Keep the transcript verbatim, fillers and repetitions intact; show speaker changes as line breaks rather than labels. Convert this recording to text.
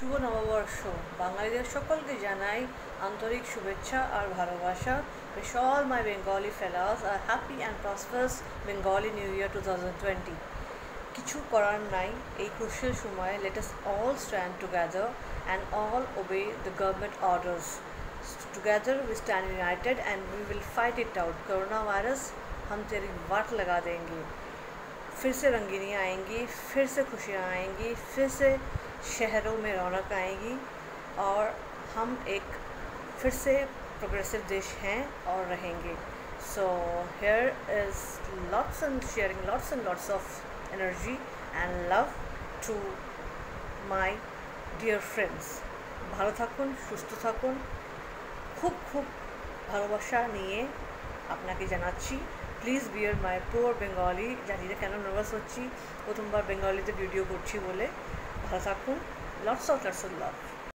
শুভ নববর্ষ বাঙালিদের সকলকে জানাই আন্তরিক শুভেচ্ছা আর ভালোবাসা। Wish all my Bengali fellows a happy and prosperous Bengali New Year twenty twenty. কিছু করার নাই এই crucial সময়ে let us all stand together and all obey the government orders. Together we stand united and we will fight it out. Coronavirus हम तेरी वाट लगा देंगे, फिर से रंगीनियाँ आएंगी, फिर से खुशियाँ आएंगी, फिर से शहरों में रौनक आएगी और हम एक फिर से प्रोग्रेसिव देश हैं और रहेंगे. So here is lots and sharing lots and lots of energy and love to my dear friends. ভালো থাকুন, সুস্থ থাকুন, খুব খুব ভালোবাসা নিয়ে আপনাকে জানাচ্ছি. Please bear my poor Bengali. জানি না কেন নার্ভাস হচ্ছি, প্রথমবার বেঙ্গলিতে ভিডিও করছি বলে. ভালো থাকুন. Lots of lots of love.